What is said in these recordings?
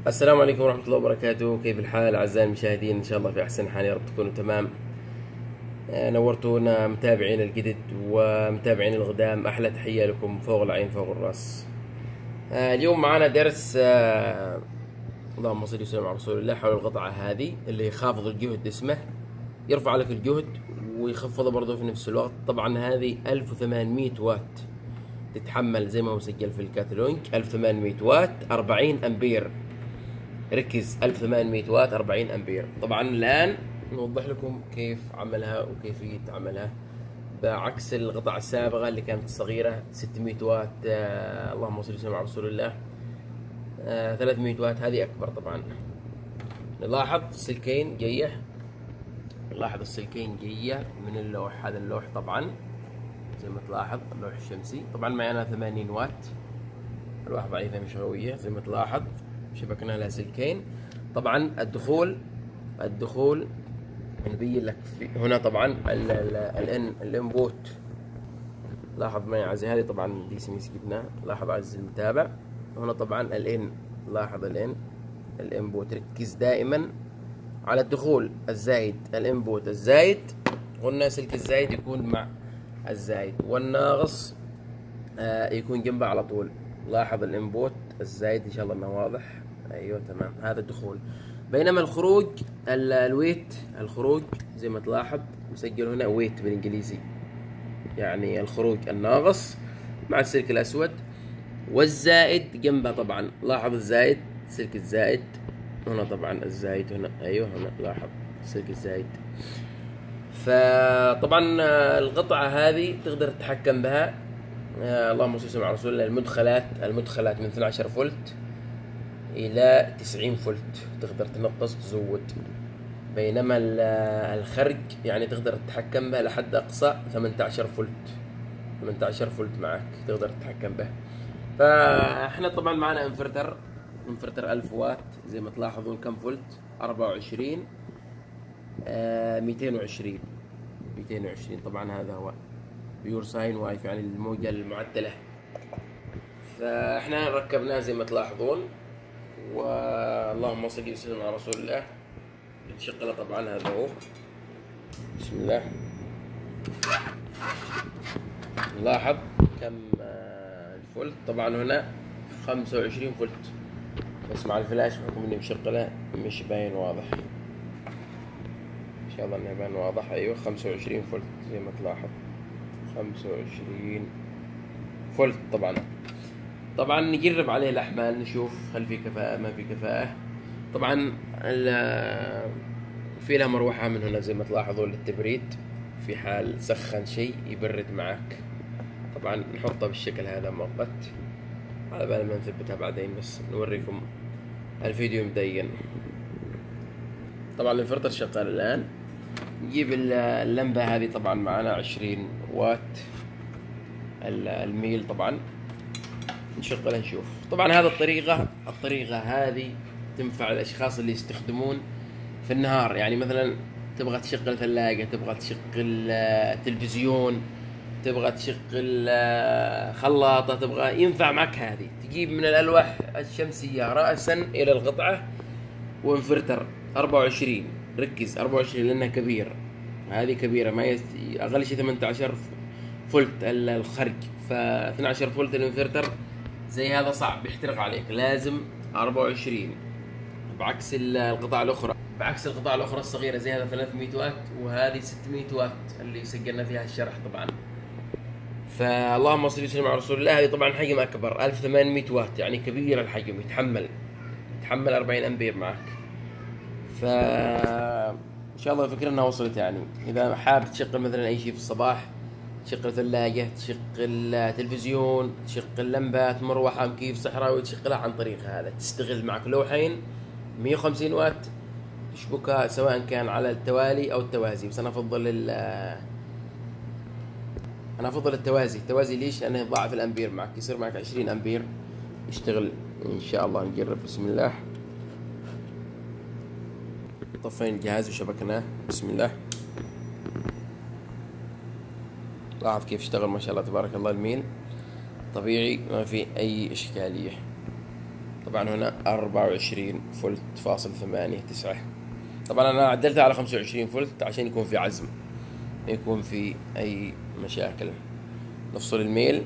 السلام عليكم ورحمة الله وبركاته. كيف الحال أعزائي المشاهدين؟ إن شاء الله في أحسن حال، يا رب تكونوا تمام. نورتونا متابعين الجدد ومتابعين القدام، أحلى تحية لكم فوق العين فوق الرأس. اليوم معنا درس اللهم صل وسلم على رسول الله حول القطعة هذه اللي يخافض الجهد، اسمه يرفع لك الجهد ويخفضه برضه في نفس الوقت. طبعا هذه 1800 واط تتحمل زي ما هو مسجل في الكاتالوج، 1800 واط 40 أمبير. ركز، 1800 واط 40 أمبير. طبعا الآن نوضح لكم كيف عملها وكيفية عملها، بعكس القطع السابقة اللي كانت صغيرة 600 واط. اللهم صل وسلم على رسول الله. 300 واط هذه أكبر. طبعا نلاحظ السلكين جاية، نلاحظ السلكين جاية من اللوح. هذا اللوح طبعا زي ما تلاحظ اللوح الشمسي. طبعا معي أنا 80 واط، الواح ضعيفة مش قوية زي ما تلاحظ، شبكنا لها سلكين. طبعا الدخول نبين لك هنا. طبعا الانبوت، لاحظ معي عزيزي، هذه طبعا دي سميس جبناها. لاحظ عزيزي المتابع هنا طبعا لاحظ الانبوت. ركز دائما على الدخول الزايد، الانبوت الزايد، قلنا سلك الزايد يكون مع الزايد والناقص يكون جنبه على طول. لاحظ الانبوت الزايد، ان شاء الله انه واضح. ايوه تمام، هذا الدخول. بينما الخروج الويت، الخروج زي ما تلاحظ مسجل هنا ويت بالانجليزي، يعني الخروج الناقص مع السلك الاسود والزائد جنبه. طبعا لاحظ الزائد، سلك الزائد هنا. طبعا الزايد هنا، ايوه هنا لاحظ سلك الزايد. فطبعا القطعة هذه تقدر تتحكم بها. اللهم صل وسلم على رسول الله. المدخلات من 12 فولت إلى 90 فولت، تقدر تنقص تزود. بينما الخرج يعني تقدر تتحكم به لحد أقصى 18 فولت. 18 فولت معك تقدر تتحكم به. فاحنا طبعا معنا انفرتر 1000 واط زي ما تلاحظون. كم فولت؟ 24 220. طبعا هذا هو بيور ساين وايف، يعني الموجة المعدلة. فاحنا ركبناه زي ما تلاحظون، واللهم صل وسلم على رسول الله. نشغله طبعا، هذا هو. بسم الله. نلاحظ كم الفولت. طبعا هنا 25 فولت، بس مع الفلاش بحكم اني مشغله مش باين واضح. ان شاء الله انه يبان واضح. ايوه 25 فولت زي ما تلاحظ، 25 فولت. طبعا نجرب عليه الاحمال، نشوف هل في كفاءة ما في كفاءة. طبعا في لها مروحة من هنا زي ما تلاحظون للتبريد، في حال سخن شيء يبرد معك. طبعا نحطها بالشكل هذا مؤقت على بال ما نثبتها بعدين، بس نوريكم الفيديو مدين. طبعا الانفرتر شغال الان. نجيب اللمبة هذه طبعا معنا 20 واط الميل. طبعا نشغلها نشوف. طبعا هذه الطريقة هذه تنفع الاشخاص اللي يستخدمون في النهار، يعني مثلا تبغى تشغل ثلاجة، تبغى تشغل تلفزيون، تبغى تشغل خلاطة، تبغى ينفع معك هذه. تجيب من الألواح الشمسية رأسا إلى القطعة وانفرتر 24. ركز 24 لأنها كبير، هذه كبيرة، ما أقل شيء 18 فولت الخرج. ف 12 فولت الانفرتر زي هذا صعب، يحترق عليك، لازم 24. بعكس القطع الأخرى الصغيرة زي هذا 300 واط وهذه 600 واط اللي سجلنا فيها الشرح. طبعا فاللهم صل وسلم على رسول الله. هذه طبعا حجم أكبر 1800 واط، يعني كبير الحجم، يتحمل 40 أمبير معك. ف إن شاء الله الفكرة أنها وصلت. يعني إذا حاب تشغل مثلا أي شيء في الصباح، تشغل ثلاجة، تشغل تلفزيون، تشغل لمبات، مروحة، مكيف صحراوي، تشغلها عن طريق هذا. تستغل معك لوحين 150 واط تشبكها سواء كان على التوالي أو التوازي، بس أنا أفضل التوازي. ليش؟ لأنه يضاعف الأمبير معك، يصير معك 20 أمبير يشتغل. إن شاء الله نجرب. بسم الله. طفينا الجهاز وشبكناه. بسم الله. لاحظ كيف اشتغل، ما شاء الله تبارك الله. الميل طبيعي، ما في أي إشكالية. طبعا هنا 24 فولت فاصل 8 9. طبعا انا عدلتها على 25 فولت عشان يكون في عزم، ما يكون في اي مشاكل. نفصل الميل.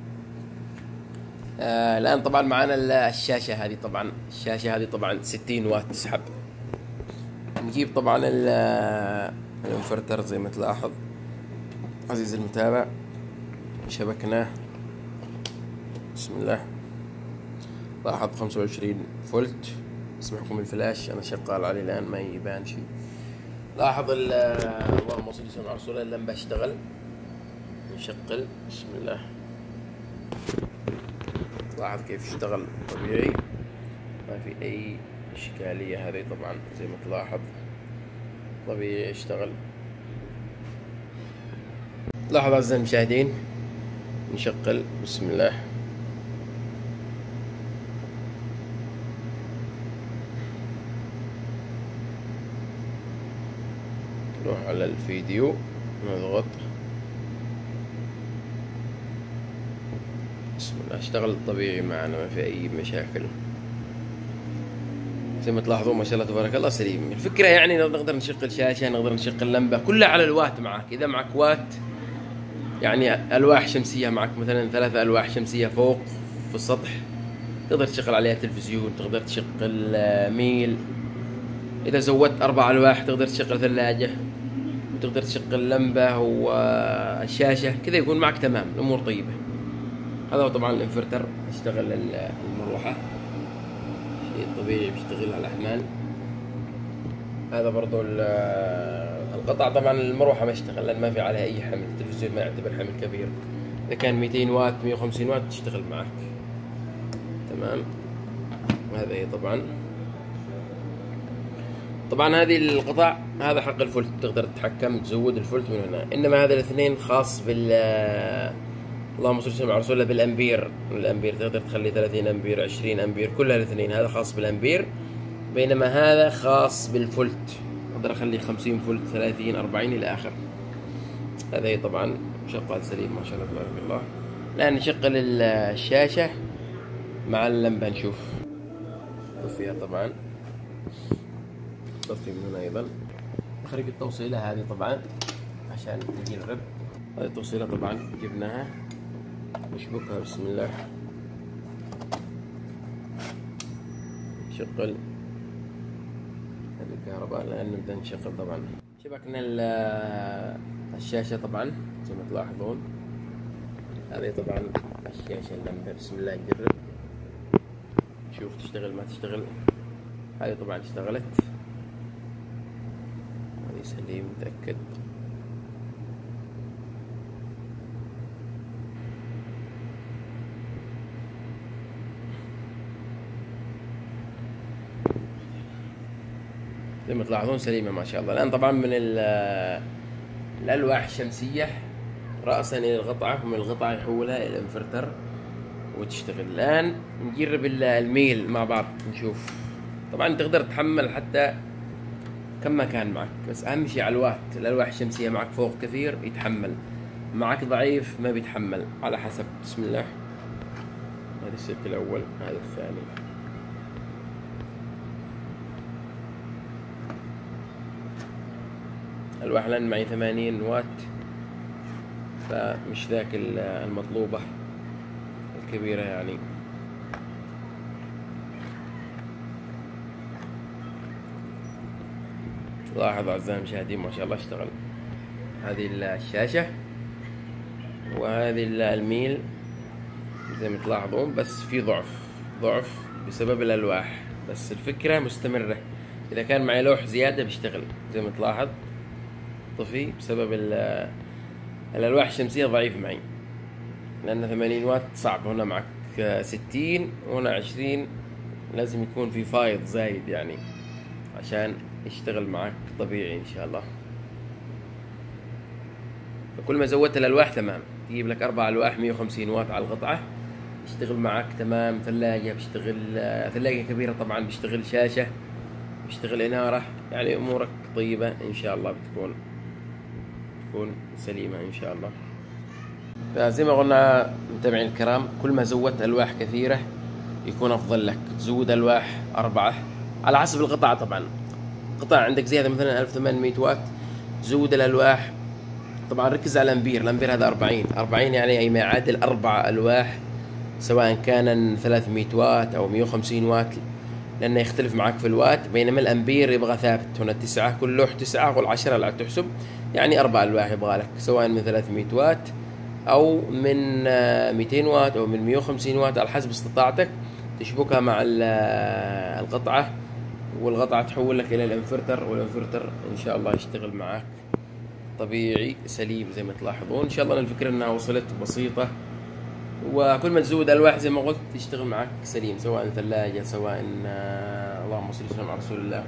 الان طبعا معنا الشاشة هذه، طبعا الشاشة هذه طبعا 60 واط تسحب. نجيب طبعا الانفرتر زي ما تلاحظ عزيزي المتابع، شبكناه بسم الله. لاحظ 25 فولت. اسمحكم الفلاش انا شغال عليه الان ما يبان شيء. لاحظ اللهم صل وسلم على رسول الله اللمبه اشتغل. نشغل بسم الله. لاحظ كيف اشتغل طبيعي ما في اي اشكاليه. هذه طبعا زي ما تلاحظ طبيعي اشتغل. لاحظ اعزائي المشاهدين نشغل بسم الله. نروح على الفيديو نضغط بسم الله. اشتغل طبيعي معنا ما في اي مشاكل زي ما تلاحظون ما شاء الله تبارك الله سليم. الفكرة يعني نقدر نشغل شاشة، نقدر نشغل لمبة، كلها على الوات معك. اذا معك وات يعني الواح شمسية معك مثلا 3 ألواح شمسية فوق في السطح، تقدر تشغل عليها تلفزيون، تقدر تشغل ميل. اذا زودت 4 ألواح تقدر تشغل ثلاجة، وتقدر تشغل لمبة والشاشة كذا، يكون معك تمام الامور طيبة. هذا هو طبعا الانفرتر. اشتغل المروحة شيء طبيعي بيشتغل على الاحمال. هذا برضو القطع. طبعا المروحة ما اشتغل لان ما في عليها اي حمل، التلفزيون ما يعتبر حمل كبير. اذا كان 200 واط 150 واط تشتغل معك تمام. هذا هي طبعا هذه القطع هذا حق الفولت، تقدر تتحكم تزود الفولت من هنا. انما هذا الاثنين خاص بال اللهم صل وسلم على رسول الله بالامبير. الامبير تقدر تخلي 30 امبير 20 امبير كلها الاثنين. هذا خاص بالامبير، بينما هذا خاص بالفولت. اقدر اخلي 50 فولت 30 40 الى اخر. هذا هي طبعا شغال سليم ما شاء الله تبارك الله. الان نشغل الشاشة مع اللمبة نشوف. طفيها طبعا، طفي من هنا ايضا. نخرج التوصيلة هذه طبعا عشان نجرب. هذه التوصيلة طبعا جبناها نشبكها بسم الله. نشغل هذه الكهرباء الآن نبدأ نشغل. طبعا شبكنا الشاشة طبعا زي ما تلاحظون. هذه طبعا الشاشة اللمبة بسم الله نجرب نشوف تشتغل ما تشتغل. هذه طبعا اشتغلت، هذه سليم متأكد. زي ما تلاحظون سليمة ما شاء الله. الآن طبعا من الألواح الشمسية رأسا إلى القطعة، ومن القطعة يحولها إلى الانفرتر وتشتغل. الآن نجرب الميل مع بعض نشوف. طبعا تقدر تحمل حتى كم ما كان معك، بس أهم شيء على الوات. الألواح الشمسية معك فوق كثير يتحمل، معك ضعيف ما بيتحمل، على حسب. بسم الله. هذا السلك الأول، هذا الثاني. الواح لان معي 80 واط فمش ذاك المطلوبة الكبيرة يعني. لاحظ أعزائي المشاهدين ما شاء الله اشتغل. هذه الشاشة وهذه الميل زي ما تلاحظون، بس في ضعف بسبب الألواح، بس الفكرة مستمرة. إذا كان معي لوح زيادة بيشتغل زي ما تلاحظ. طفي بسبب الألواح الشمسية ضعيف معي، لأن 80 واط صعب. هنا معك 60 وهنا 20، لازم يكون في فايض زايد يعني عشان يشتغل معك طبيعي إن شاء الله. فكل ما زودت الألواح تمام، تجيب لك 4 ألواح 150 واط على القطعة يشتغل معك تمام. ثلاجة بيشتغل، ثلاجة كبيرة طبعا بيشتغل، شاشة بيشتغل، إنارة، يعني أمورك طيبة إن شاء الله بتكون سليمة إن شاء الله. فزي ما قلنا متابعين الكرام، كل ما زودت ألواح كثيرة يكون افضل لك. تزود الواح 4 على حسب القطعة طبعا. قطع عندك زيادة مثلا 1800 واط، تزود الالواح. طبعا ركز على الامبير هذا 40 يعني اي ما يعادل 4 الواح، سواء كان 300 واط او 150 واط، لانه يختلف معك في الوات. بينما الامبير يبغى ثابت، هنا 9 كل لوح 9 والعشرة لا تحسب، يعني 4 الواح يبغى لك، سواء من 300 واط او من 200 واط او من 150 واط على حسب استطاعتك. تشبكها مع القطعة، والقطعة تحول لك الى الانفرتر، والانفرتر ان شاء الله يشتغل معك طبيعي سليم زي ما تلاحظون. ان شاء الله الفكرة انها وصلت بسيطة، وكل ما تزود الواح زي ما قلت يشتغل معك سليم، سواء ثلاجة، سواء اللهم صل وسلم على رسول الله،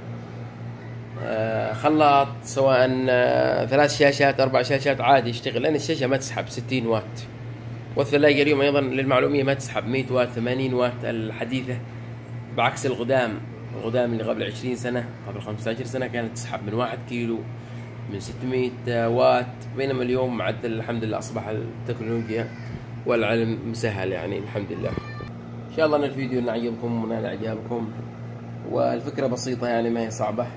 خلاط، سواء 3 شاشات 4 شاشات عادي يشتغل، لأن الشاشة ما تسحب 60 واط. والثلاجة اليوم أيضا للمعلومية ما تسحب 100 واط 80 واط الحديثة، بعكس القدام اللي قبل 20 سنة قبل 15 سنة كانت تسحب من 1 كيلو، من 600 واط. بينما اليوم معدل الحمد لله أصبح التكنولوجيا والعلم مسهل، يعني الحمد لله. ان شاء الله ان الفيديو نعجبكم ونال اعجابكم، والفكره بسيطه يعني ما هي صعبه،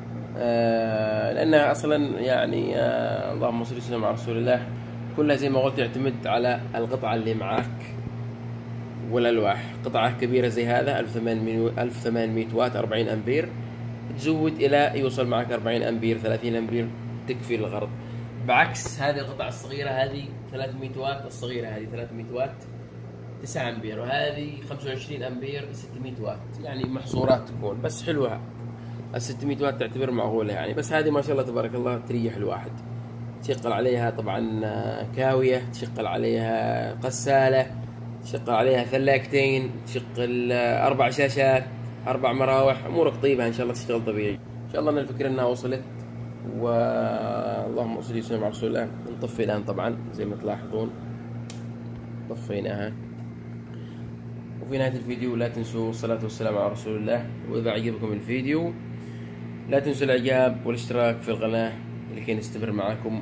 لانها اصلا يعني اللهم صل وسلم على رسول الله، كلها زي ما قلت يعتمد على القطعه اللي معك والالواح. قطعه كبيره زي هذا 1800 واط 40 امبير، تزود الى يوصل معك 40 امبير 30 امبير تكفي الغرض. بعكس هذه القطعه الصغيره، هذه 300 واط الصغيره، هذه 300 واط 9 امبير، وهذه 25 امبير 600 واط، يعني محصورات تكون، بس حلوة. ال 600 واط تعتبر معقولة يعني، بس هذه ما شاء الله تبارك الله تريح الواحد. تشغل عليها طبعا كاوية، تشغل عليها غسالة، تشغل عليها ثلاجتين، تشغل 4 شاشات 4 مراوح، امورك طيبة ان شاء الله تشتغل طبيعي. ان شاء الله ان الفكرة انها وصلت، واللهم صل وسلم على رسول الله. نطفي الان طبعا زي ما تلاحظون، طفيناها. وفي نهاية الفيديو لا تنسوا الصلاة والسلام على رسول الله. وإذا عجبكم الفيديو لا تنسوا الإعجاب والاشتراك في القناة لكي نستمر معكم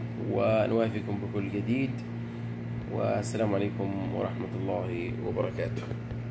ونوافيكم بكل جديد. والسلام عليكم ورحمة الله وبركاته.